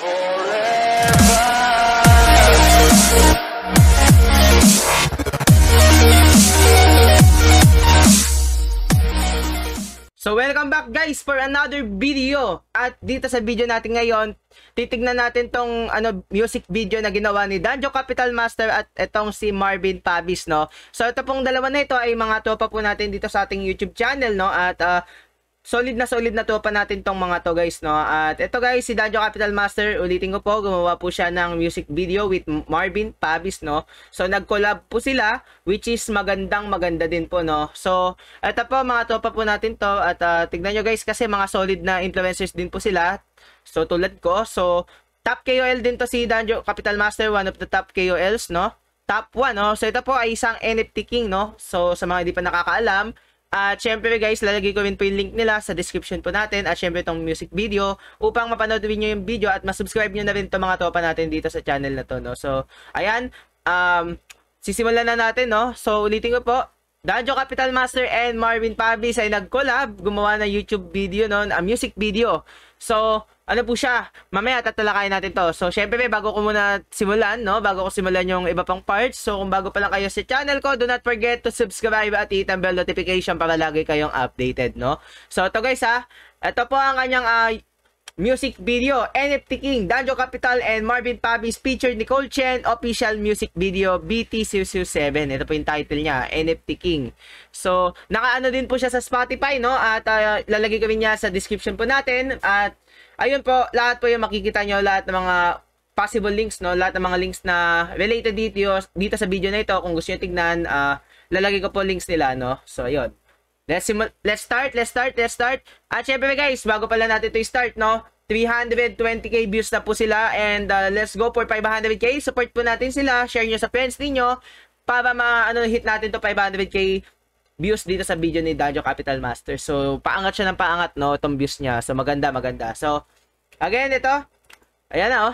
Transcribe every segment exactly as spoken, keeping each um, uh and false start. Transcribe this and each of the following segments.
So welcome back guys for another video. At dito sa video natin ngayon, titignan natin tong ano music video na ginawa ni Danjo Capital Master at etong si Marvin Pabis, no. So ito pong dalawa na ito ay mga tropa po natin dito sa ating YouTube channel, no. At uh, solid na solid na tropa natin tong mga to guys, no. At ito guys, si Danjo Capital Master, ulitin ko po, gumawa po siya ng music video with Marvin Pabis, no. So nag-collab po sila, which is magandang maganda din po, no. So ito po mga tropa po natin to. At uh, tignan nyo guys, kasi mga solid na influencers din po sila. So tulad ko, so top K O L din to si Danjo Capital Master, one of the top K O Ls, no. Top one, no. So ito po ay isang N F T king, no. So sa mga hindi pa nakakaalam, at syempre guys, lalagay ko rin po yung link nila sa description po natin. At syempre itong music video, upang mapanood nyo yung video at masubscribe nyo na rin itong mga tropa natin dito sa channel na to, no. So ayan, um, sisimulan na natin, no. So ulitin ko po, Danjo Capital Master and Marvin Pabis ay nag-collab, gumawa ng YouTube video, no, a music video. So ano po siya, mamaya tatalakayin natin to. So syempre bago ko muna simulan, no, bago ko simulan yung iba pang parts, so kung bago pa lang kayo sa channel ko, do not forget to subscribe at hit ang bell notification para lagi kayong updated, no. So ito guys ha, ito po ang kanyang uh, music video, N F T King, Danjo Capital and Marvin Pabis featured Nicole Chen, official music video B T zero zero seven. Ito po yung title niya, N F T King. So nakaano din po siya sa Spotify, no, at uh, lalagay ko rin niya sa description po natin. At ayun po, lahat po yung makikita nyo, lahat ng mga possible links, no, lahat ng mga links na related dito, dito sa video na ito, kung gusto nyo tignan, uh, lalagay ko po links nila, no. So ayun, let's, let's start, let's start, let's start. At syempre guys, bago pala natin ito i-start, no, three hundred twenty K views na po sila, and uh, let's go for five hundred K. Support po natin sila, share nyo sa friends niyo para ma ano, hit natin to five hundred K views dito sa video ni Danjo Capital Master. So paangat siya ng paangat, no, itong views niya. So maganda, maganda. So again, ito, ayan na, oh,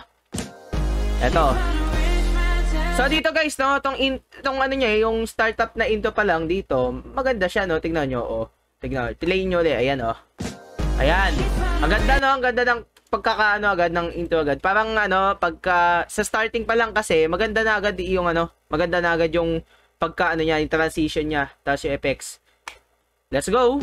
ito. So dito guys, no, itong, in, itong ano niya, yung startup na intro pa lang dito, maganda siya, no, tignan nyo, oh, tignan nyo, play nyo ulit, ayan, oh, ayan, ang ganda, no, ang ganda ng pagkakaano agad ng intro agad, parang ano, pagka, sa starting pa lang kasi, maganda na agad yung ano, maganda na agad yung pagka ano niya, yung transition niya, tapos yung effects. Let's go!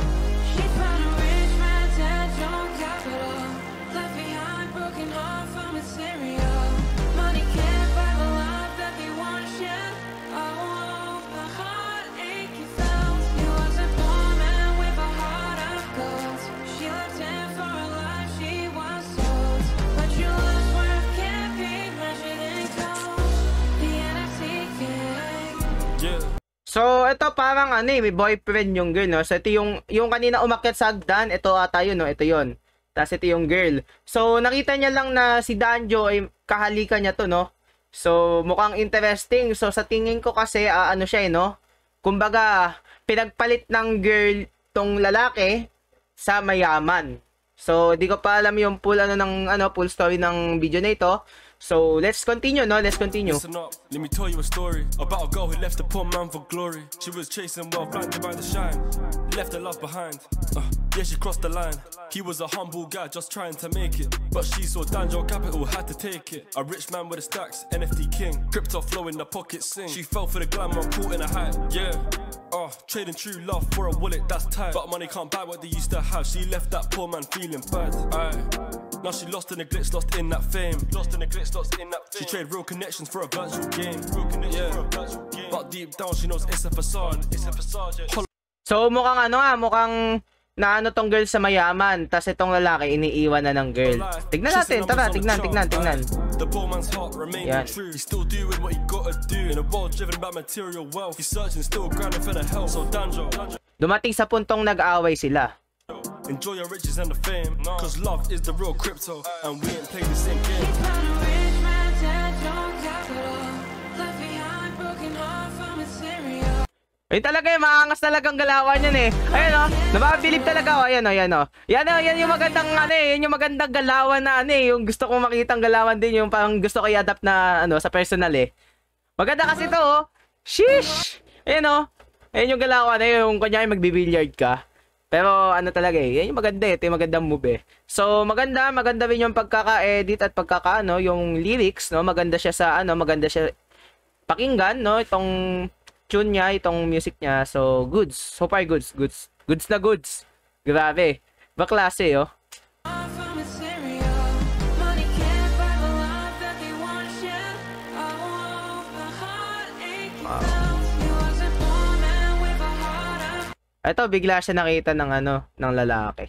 So, ito parang ano eh, may boyfriend yung girl, no? So, ito yung, yung kanina umakyat sa hagdan, ito ata yun, no? Ito yun. Tapos, ito yung girl. So, nakita niya lang na si Danjo ay kahalikan niya to, no? So, mukhang interesting. So, sa tingin ko kasi, uh, ano siya eh, no? Kumbaga, pinagpalit ng girl tong lalaki sa mayaman. So, di ko pa alam yung full, ano, ng, ano, full story ng video na ito. So let's continue, no? Let's continue. Listen up, let me tell you a story about a girl who left a poor man for glory. She was chasing wealth, blinded by the shine, left her love behind. Uh, yeah, she crossed the line. He was a humble guy just trying to make it, but she saw Danjo Capital, had to take it. A rich man with the stacks, N F T king, crypto flow in the pocket sing. She fell for the glamour, caught in a hype. Yeah, uh, trading true love for a wallet that's tight, but money can't buy what they used to have. She left that poor man feeling bad. Aye. Now she lost in the glitz, lost in that fame. Lost in the glitz, lost in that fame. She traded real connections for a virtual game. Real connection yeah. for a virtual game. But deep down she knows it's a facade. It's a facade. Yeah. So mukhang ano ah, mukhang na ano tong girl sa mayaman, tas itong lalaki iniiwan na ng girl. Tignan natin, tara, tignan, tignan, tignan. The poor man's heart remained true. He's still doing what he gotta do. In a world driven by material wealth, he's searching, still grinding for the help. So Danjo, dumating sa puntong nag-aaway sila. Enjoy your riches and the fame, cause love is the real crypto, and we ain't playing the same game. Eh talaga yung maangas talagang galawan yan eh. Ayan o, napapabilib talaga o. Ayan o, ayan o. Yan o, yan yung magandang ano eh. Yan yung magandang galawan na ano eh. Yung gusto kong makitang galawan din. Yung parang gusto ko i-adapt na ano sa personal eh. Maganda kasi ito o. Sheesh! Ayan o. Ayan yung galawan eh. Yung kunyari magbibilyard ka. Pero ano talaga eh, yan yung maganda eh, ito yung magandang move eh. So maganda, maganda rin yung pagkaka-edit at pagkakaano, yung lyrics, no? Maganda siya sa ano, maganda siya pakinggan, no? Itong tune niya, itong music niya. So goods, so far goods, goods. Goods na goods. Grabe. Baklase, oh. Ito, bigla siya nakita ng ano, ng lalaki.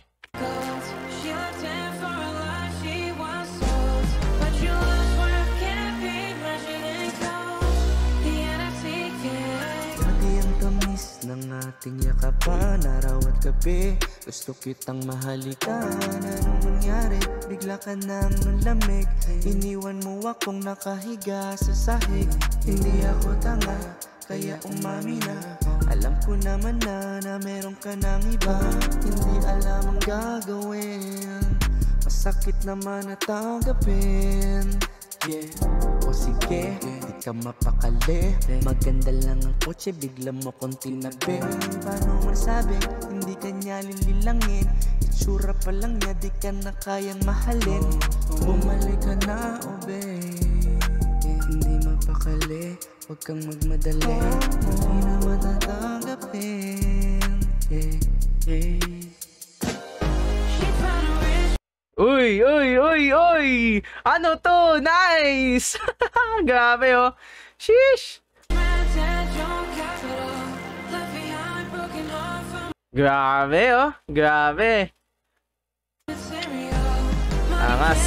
Pati ang tamis ng ating yakapan, araw at gabi, gusto kitang mahalikan. Anong nangyari? Bigla ka nang nalamig, iniwan mo akong nakahiga sa sahig. Hindi ako tanga, kaya umami na. Alam ko naman na na meron ka ng iba, hindi alam ang gagawin. Masakit naman na tanggapin. Yeah, o sige, di ka mapakali. Maganda lang ang kotse, bigla mo kong tinabi. Paano masabi, hindi ka niya lililangin. Itsura pa lang niya, di ka na kayang mahalin. Bumalik ka na, oh babe. Hindi mapakali, huwag kang magmadali. Hindi naman natanggapin. Yeah, yeah. Uy, uy, uy, uy! Ano to? Nice! Grabe, oh. Sheesh! Grabe, oh. Grabe. Angas.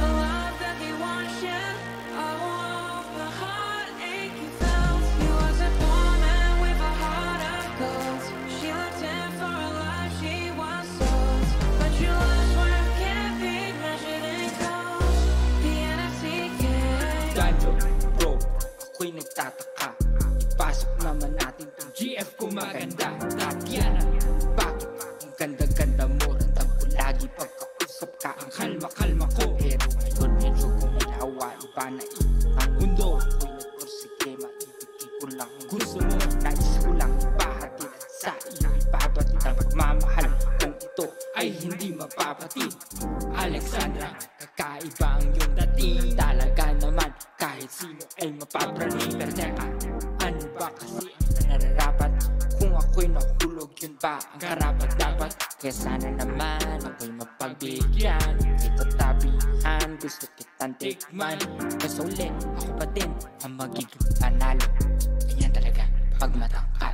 Ako'y nagtataka, ipasok naman natin itong G F ko maganda. Tatiana, bakit ang ganda-ganda mo? Randam ko lagi pagkausap ka, ang kalma-kalma ko. Pero ngayon medyo kumilawa, iba na ikot ang mundo. Ako'y nagpursige, maibigay ko lang ang gusto mo. Nais ko lang ipahatid sa iyo, ipabatid ang pagmamahal kung ito ay hindi mapapatid. Alexandra, kakaiba ang iyong dating. Talaga naman, kahit sino ay mapapraning. Pero teka, ano ba kasi ang nararapat? Kung ako'y nahulog, yun ba ang karapat dapat? Kaya sana naman ako'y mapagbigyan. Ito tabihan, gusto kitang tikman. Kasi ulit, ako pa din ang magiging panalo. Ganyan talaga, pag matangkad.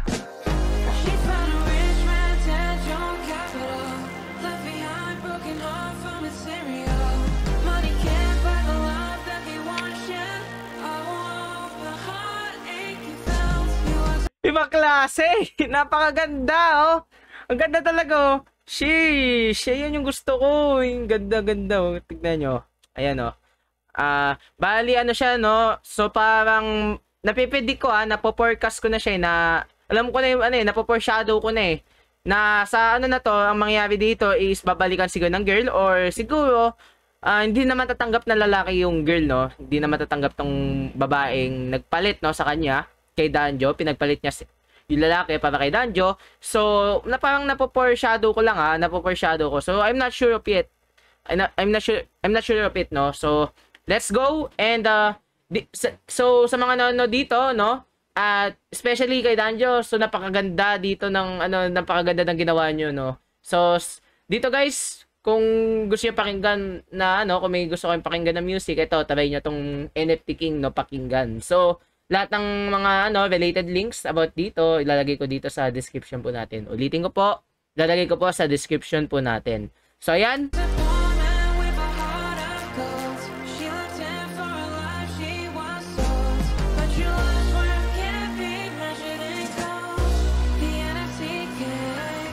She found a rich man's head, your capital. Left behind, broken heart from a cereal. Money can't buy the love that they want to share. I want the heartache you felt. You was Ibang klase! Napakaganda, oh! Ang ganda talaga, oh! Sheesh! Ayan yung gusto ko. Yung ganda-ganda, oh. Tignan nyo. Ayan, oh. Ah, bali, ano siya, no? So, parang, napipidik ko, ah, napo-forecast ko na siya, eh, na, alam ko na yung, ano, eh, napo-foreshadow ko na, eh. Na, sa, ano na to, ang mangyayari dito is, babalikan siguro ng girl, or siguro, ah, hindi na matatanggap na lalaki yung girl, no? Hindi na matatanggap tong babaeng nagpalit, no, sa kanya, kay Danjo. Pinagpalit niya si- yung lalaki para kay Danjo. So, na parang napo-foreshadow ko lang, ha? Napo-foreshadow ko. So, I'm not sure of it. I'm not, I'm not sure, I'm not sure of it, no? So, let's go. And, uh, di, sa- so, sa mga nanonood dito, no? At, especially kay Danjo, so, napakaganda dito ng, ano, napakaganda ng ginawa nyo, no? So, s- dito guys, kung gusto nyo pakinggan na, ano, kung may gusto kayong pakinggan ng music, ito, tabay nyo tong N F T King, no, pakinggan. So, lahat ng mga, ano, related links about dito, ilalagay ko dito sa description po natin. Ulitin ko po, ilalagay ko po sa description po natin. So, ayan. a poor man with a heart of gold. She looked in for a life she was sold. But your love's worth can't be measured in gold. The N F T King.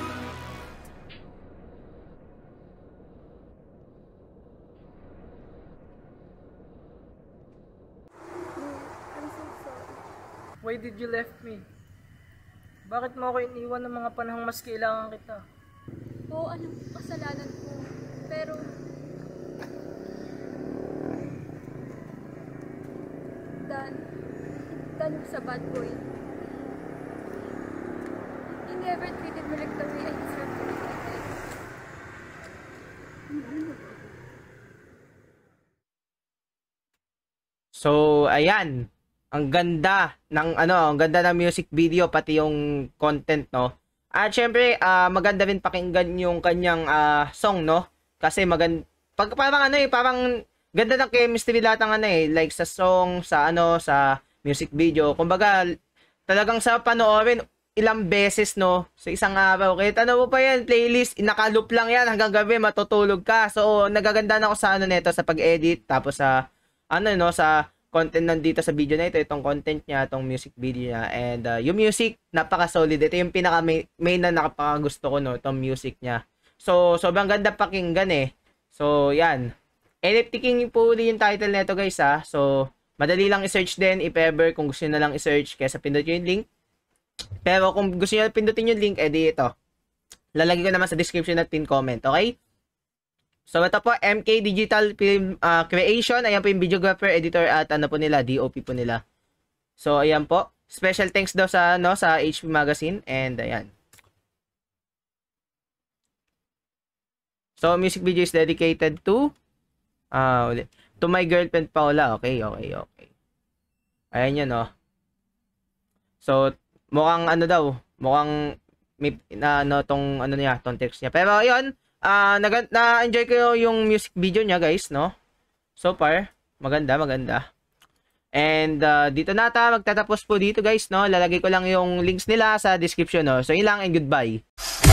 Why did you left me? Bakit mo ako iniwan ng mga panahong mas kailangan kita? Oo, anong kasalanan ko. Pero, Dan, Dan was a bad boy. He never treated me like the way I deserve to be. So, ayan. Ang ganda ng ano, ang ganda ng music video pati yung content, no. At syempre, uh, maganda rin pakinggan yung kanyang uh, song, no. Kasi maganda pag parang ano eh, parang ganda ng chemistry lahat ng ano eh, like sa song, sa ano, sa music video. Kumbaga, talagang sa panoorin ilang beses, no, sa isang araw. Kahit ano mo pa yan, playlist, inakaloop lang yan hanggang gabi, matutulog ka. So, nagaganda na ako sa ano nito, sa pag-edit, tapos sa ano, no, sa content nandito sa video na ito, itong content niya, itong music video niya, and uh, yung music, napaka-solid. Ito yung pinaka main, main na nakapakagusto ko, no, itong music niya. So, sobrang ganda pakinggan eh. So, yan. N F T King po yung title nito, guys, ha. So, madali lang i-search din, if ever, kung gusto nyo na lang i-search, kaysa pindutin yung link. Pero kung gusto nyo pindutin yung link, edi ito. Lalagay ko naman sa description at pin comment, okay? So, ito po, M K Digital Film uh, Creation. Ayan po yung videographer, editor, at ano po nila, D O P po nila. So, ayan po. Special thanks daw sa, no, sa H P Magazine. And, ayan. So, music video is dedicated to, uh, to my girlfriend Paula. Okay, okay, okay. Ayan yun, no. So, mukhang ano daw, mukhang may, na, ano, tong, ano niya, tong text niya. Pero, ayun. Ah, uh, na-enjoy ko yung music video niya, guys, no? So far, maganda, maganda. And uh, dito na ta magtatapos po dito, guys, no? Lalagay ko lang yung links nila sa description, no? So, yun lang and goodbye.